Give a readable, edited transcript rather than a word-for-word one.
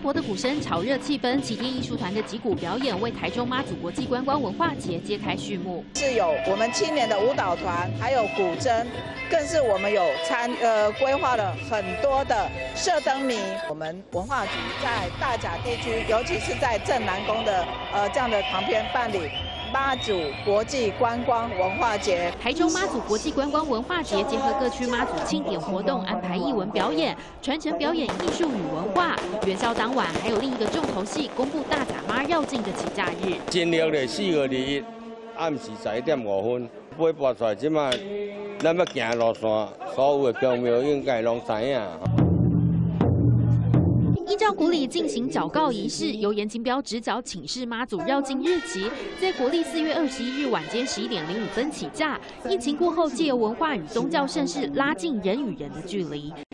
活的鼓声炒热气氛，旗天艺术团的击鼓表演为台中妈祖国际观光文化节揭开序幕。 是有我们青年的舞蹈团，还有古筝，更是我们有规划了很多的射灯谜。我们文化局在大甲地区，尤其是在镇南宫的这样的旁边办理妈祖国际观光文化节。 台中妈祖国际观光文化节结合各区妈祖庆典活动，安排艺文表演，传承表演艺术与文化。元宵当晚还有另一个重头戏，公布大甲妈绕境的起驾日。 新历的4月21日暗时11点5分，尾巴出来，即马咱要行路线，所有的宫庙应该拢知影。 依照国礼进行祷告仪式，由严金彪指导请示妈祖绕境日期，在国历4月21日晚间11点05分起驾。疫情过后，借由文化与宗教盛事拉近人与人的距离。